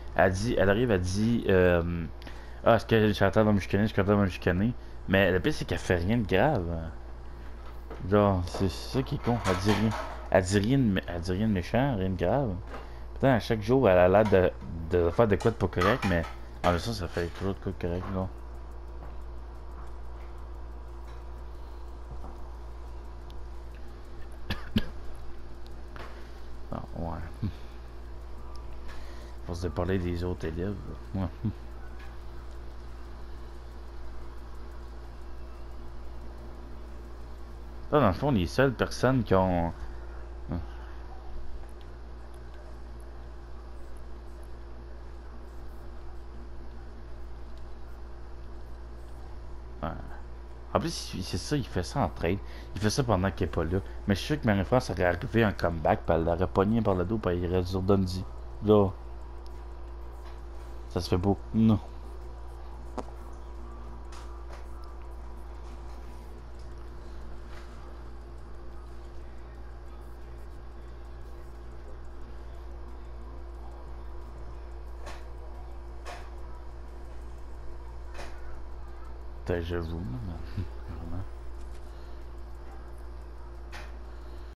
Elle arrive, elle dit, ah, est-ce que je suis en train de me chicaner, je suis en train de me chicaner. Mais le pire, c'est qu'elle fait rien de grave. Genre, c'est ça qui est con. Elle dit rien. Elle dit rien de méchant, rien de grave. Putain, à chaque jour, elle a l'air de faire de quoi de pas correct, mais en même temps, ça fait toujours de quoi de correct, là. Non, ouais. Faut se parler des autres élèves. Ouais. Là, dans le fond, les seules personnes qui ont. Ouais. En plus, c'est ça, il fait ça en trade. Il fait ça pendant qu'il est pas là. Mais je suis sûr que Marie-France aurait arrivé un comeback, puis elle l'aurait pogné par le dos, puis il aurait dit redonne-y. Là, ça se fait beau. Non. Putain, j'avoue. Vraiment.